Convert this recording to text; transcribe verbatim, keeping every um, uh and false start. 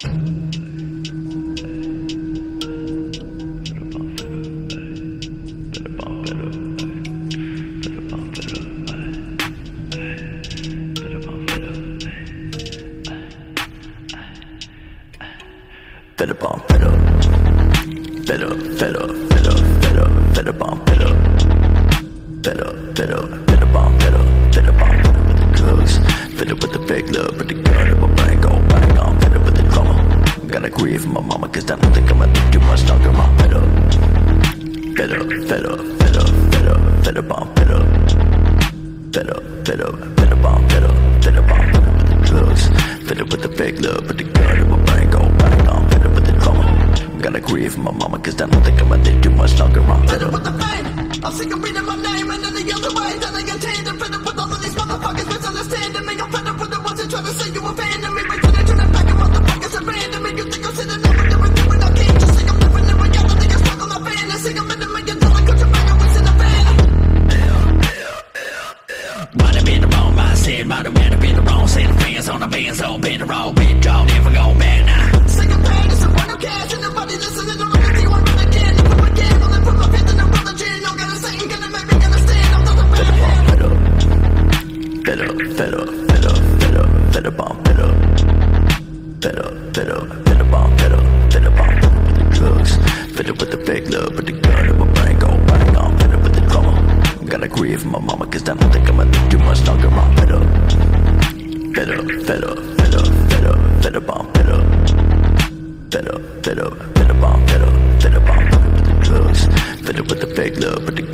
Fed up on fed up, fed up, fed up, fed up, fed up, fed up on fed up, fed up, fed up, fed up on fed up, fed up on fed up with the drugs, fed up with the fake love, with the gun in my brain go bang on, fed up with the drama. Gotta grieve for my mama, cause I don't think I'ma live too much longer. I'm fed up, fed up, fed up, fed up, fed up, fed up on fed up, fed up, fed up, fed up on fed up, fed up on fed up with the drugs, fed up with the fake love, with the gun in my brain go bang on. Gotta grieve for my mama, cause I don't think I'ma live too much longer. I'm fed up with the pain, I'm sick of reading my name and any other way that I attain. I'm fed up with all of these motherfuckers misunderstanding me. I'm fed up with the ones that try to say you abandon me, but then they turn it back and motherfuckers abandon me. You think I'm sitting over there and doing I can't just think I'm living in reality. I'm stuck on my fantasy, I'm in a million dollar country man, I'm in a van. Might have been the wrong mindset, might have been the wrong set of fans on the band, so been the wrong bit, y'all never go back now. Sick of pain, it's a one of cash and nobody listening to me. You want me again, if I'm again, I'll put my faith in the religion. No gotta say, I'm gonna make me understand. I'm not a bad fed up, fed up, fed up, fed up, fed up, fed up, on fed up, fed up, fed up, fed up, on fed up, fed up, on fed up with the drugs, fed up with the fake love, with the gun in my brain go bang on, fed up with the drama. Gotta grieve for my mama, cause I don't think I'ma live too much longer. I'm fed up, fed up, fed up, fed up, fed up, fed up, on fed up, fed up, fed up, fed up, on fed up, fed up, on fed up with the drugs, fed up with the fake love, with the